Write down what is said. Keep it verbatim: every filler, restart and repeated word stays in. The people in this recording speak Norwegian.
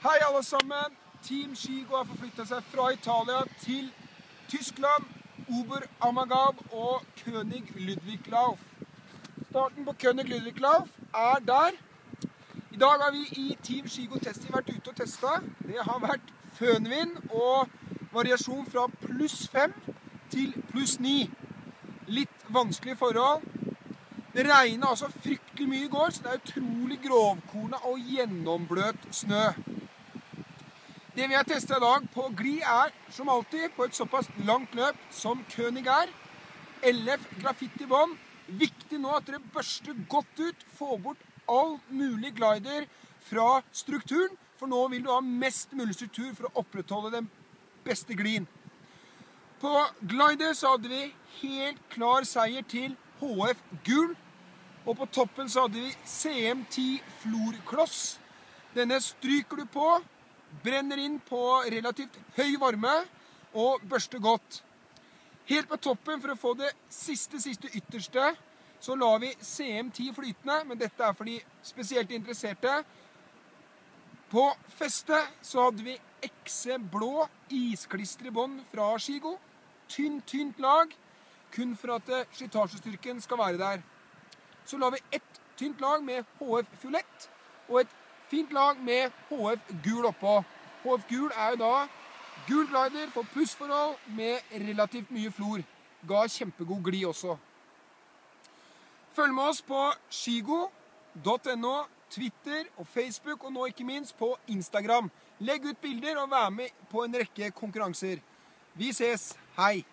Hei alle sammen! Team Skigo har forflyttet seg fra Italia til Tyskland, Oberammergau og König Ludwigslauf. Starten på König Ludwigslauf er der. I dag har vi i Team Skigo Testi vært ute og testet. Det har vært fønvind og variasjon fra pluss fem til pluss ni. Litt vanskelige forhold. Det regnet altså fryktelig mye i går, så det er utrolig grovkornet og gjennombløt snø. Det vi har testet i dag på gli er, som alltid, på et såpass langt løp som König er. L F graffiti bånd. Viktig nå at dere børster godt ut, få bort all mulig glider fra strukturen, for nå vil du ha mest mulig struktur for å opprettholde den beste glien. På glider så hadde vi helt klar seier til H F Gul, og på toppen så hadde vi C M ti Florkloss. Denne stryker du på, brenner inn på relativt høy varme og børster godt. Helt på toppen, for å få det siste, siste ytterste, så la vi C M ti flytende, men dette er for de spesielt interesserte. På festet så hadde vi Exe blå isklister i bånd fra Skigo. Tynt, tynt lag, kun for at slitasjestyrken skal være der. Så la vi ett tynt lag med H F Fiolett, og et fint lag med H F Gul oppå. H F Gul er jo da gul glider for pussforhold med relativt mye flor. Ga kjempegod gli også. Følg med oss på skigo punktum no, Twitter og Facebook, og nå ikke minst på Instagram. Legg ut bilder og vær med på en rekke konkurranser. Vi ses. Hei!